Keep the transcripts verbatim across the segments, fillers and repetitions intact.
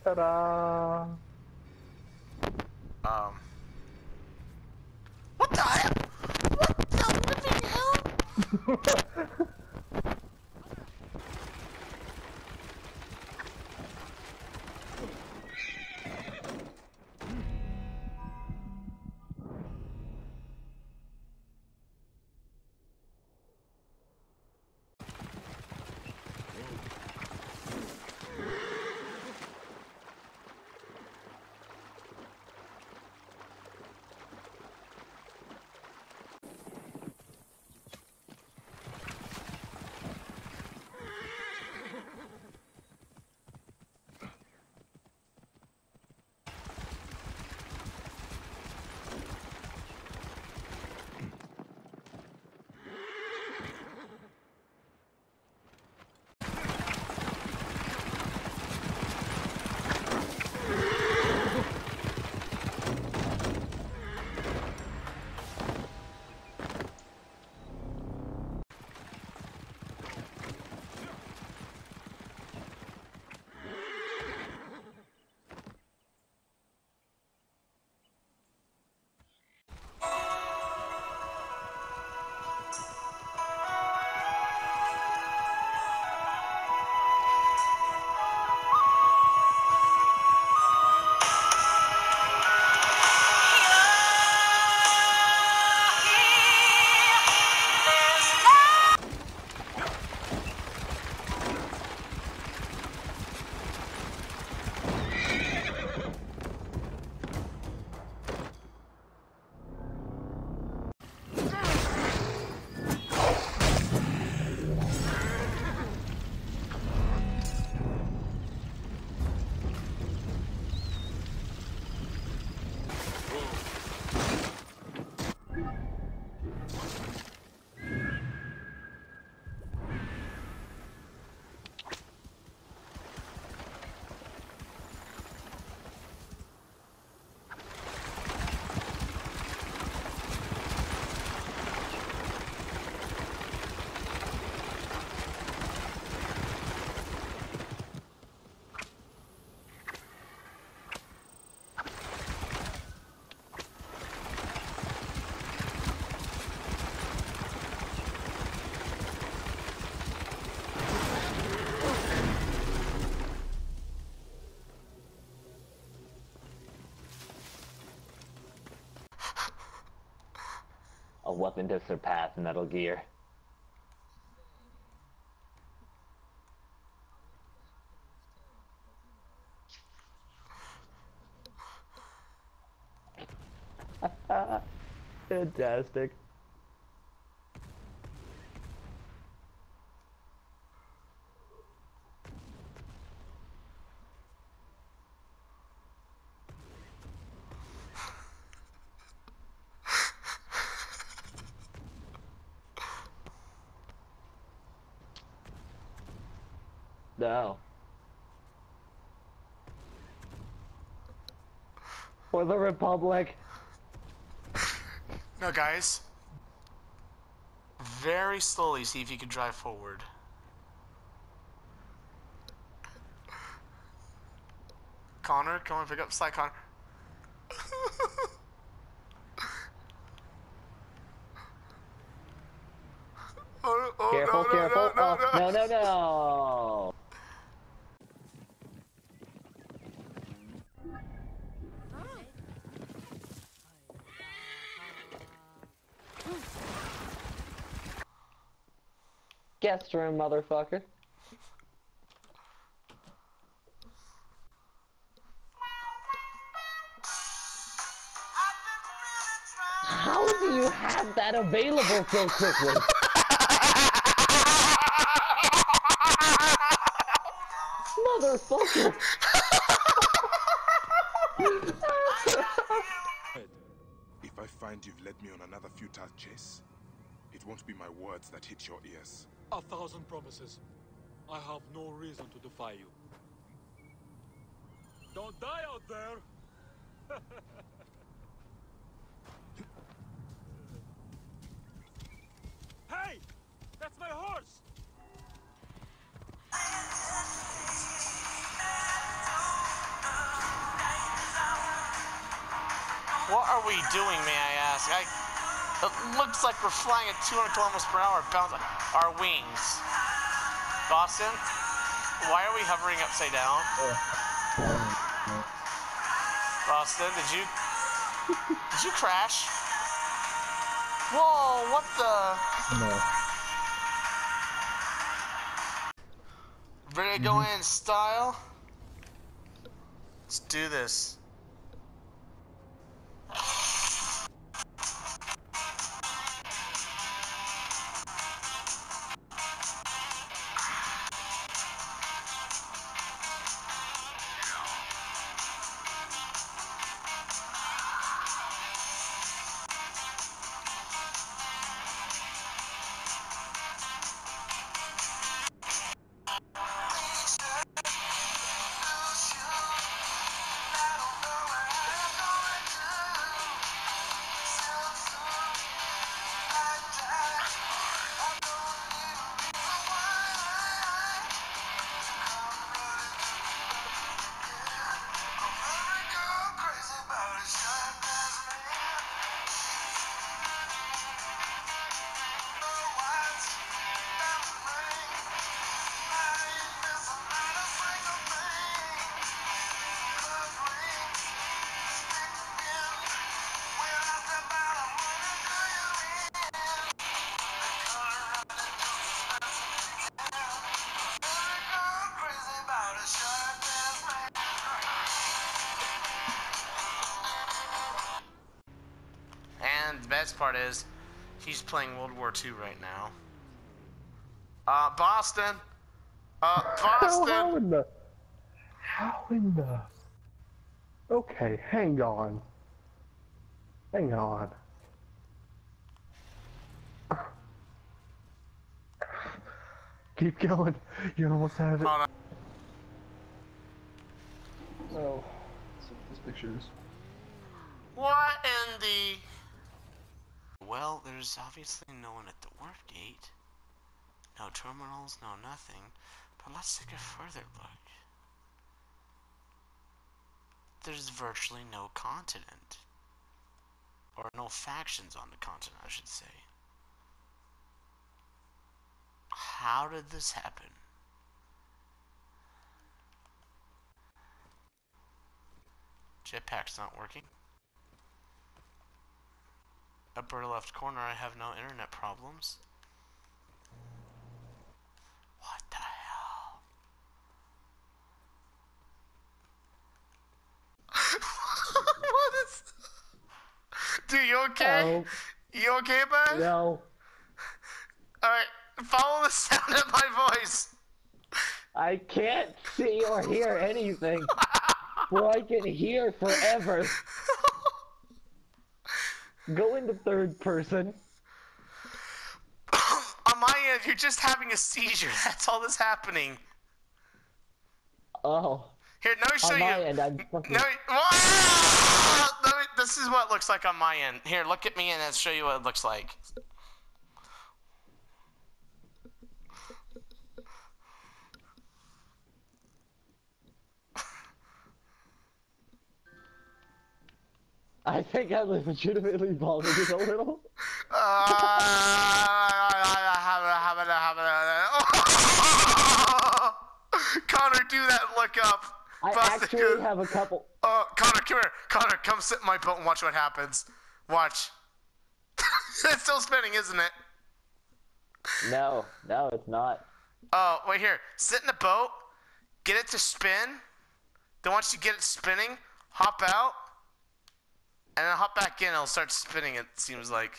Ta-da! Um. What the hell? What the living hell? A weapon to surpass Metal Gear. Fantastic. No. For the Republic. No, guys. Very slowly, see if you can drive forward. Connor, come on, pick up Sly Connor. oh, oh, Careful, no, careful. No, no, Oh, no, no, no, no. Guest room, motherfucker. How do you have that available so quickly? Motherfucker! If I find you've led me on another futile chase, it won't be my words that hit your ears. A thousand promises. I have no reason to defy you. Don't die out there! Hey! That's my horse! What are we doing, may I ask? I, it looks like we're flying at two hundred kilometers per hour, bounce our wings. Boston, why are we hovering upside down? Boston, did you, did you crash? Whoa, what the? No. Ready to go in style? Let's do this. And the best part is, he's playing World War Two right now. Uh, Boston. Uh, Boston. How, how in the? How in the? Okay, hang on. Hang on. Keep going. You almost have it. Hold on. Oh, so these pictures. What in the? Well, there's obviously no one at the warp gate. No terminals, no nothing. But let's take a further look. There's virtually no continent. Or no factions on the continent, I should say. How did this happen? Jetpack's not working. Upper left corner, I have no internet problems. What the hell? What is... Dude, you okay? No. You okay, bud? No. Alright, follow the sound of my voice. I can't see or hear anything. Well, I can hear forever. Go into third person. On my end, you're just having a seizure. That's all that's happening. Oh. Here, let me show On you. my end, I'm fucking... No, Whoa! Let me, this is what it looks like on my end. Here, look at me and I'll show you what it looks like. I think I legitimately vomited a little. Uh, Connor, do that and look up. I Busted actually good. have a couple. Oh, Connor, come here. Connor, come sit in my boat and watch what happens. Watch. It's still spinning, isn't it? No, no, it's not. Oh, wait here. Sit in the boat, get it to spin. Then once you get it spinning, hop out. And then hop back in, it'll start spinning, it seems like.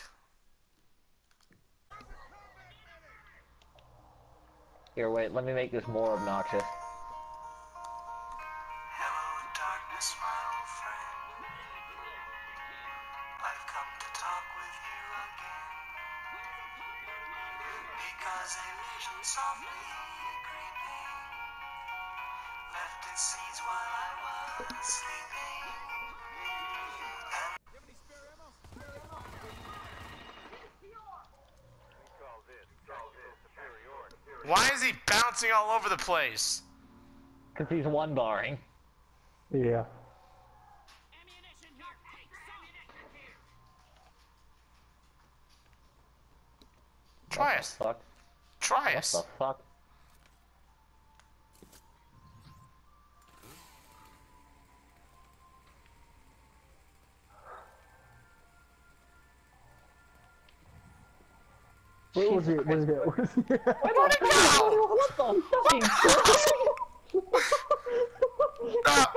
Here, wait, let me make this more obnoxious. Hello, darkness, my old friend. I've come to talk with you again. Because a vision softly creeping left its seeds while I was sleeping. Why is he bouncing all over the place? Because he's one barring. Yeah. Try What us. the fuck? Try What us. the fuck? Where was it? Where was it? Where was it? Where'd it go? What the fucking Ah!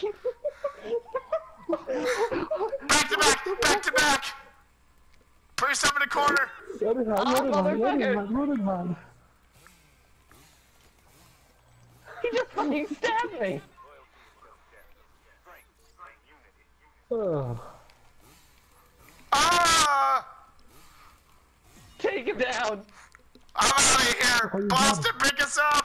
Back to back! Back to back! Put yourself in the corner! Running hard, running hard, running hard, running hard. He just fucking stabbed me! Oh. Ah! Take him down! I'm out of here! Boston, pick us up!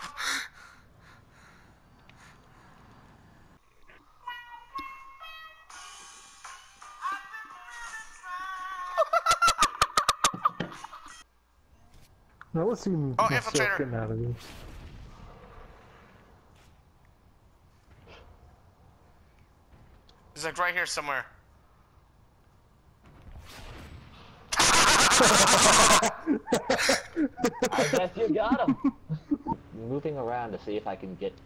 Now let's see Oh, myself infiltrator. getting out of this. He's like right here somewhere. I guess you got him. Moving around to see if I can get.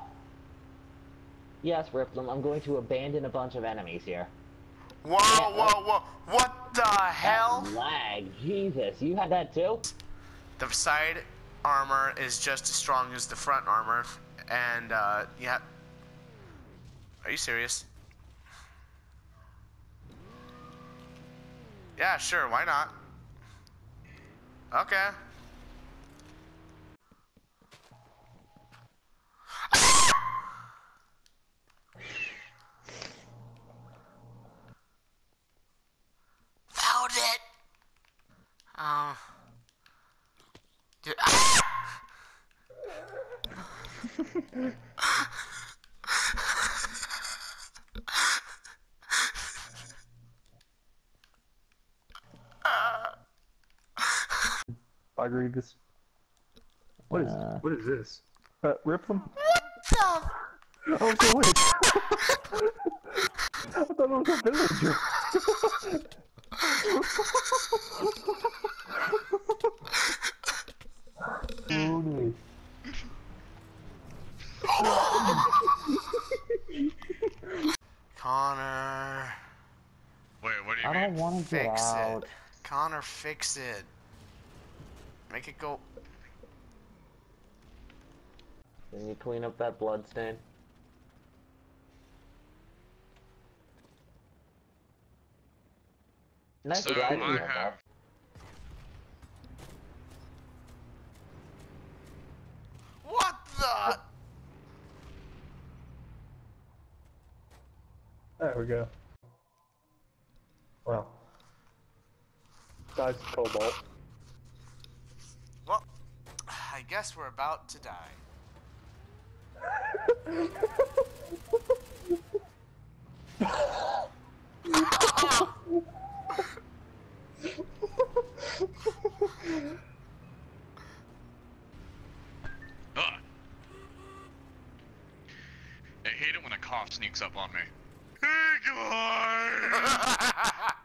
Yes, Riplum, I'm going to abandon a bunch of enemies here. Whoa, whoa, whoa! What the hell? Lag, Jesus, you had that too? The side armor is just as strong as the front armor, and uh, yeah. Are you serious? Yeah, sure, why not? Okay. Found it! Oh. Dude, ah! I agree with this. What is Uh. what is this? Uh, Riplum? The Oh, it's a witch! I thought it was a villager. Holy. Connor. Wait, what do you I mean? don't want to get Fix out. it. Connor, fix it. Make it go. Can you clean up that blood stain? Nice So driving, I though, have. What the? There we go. Well. Dies Cobalt. Well, I guess we're about to die. Ugh. I hate it when a cough sneaks up on me. Hey guys!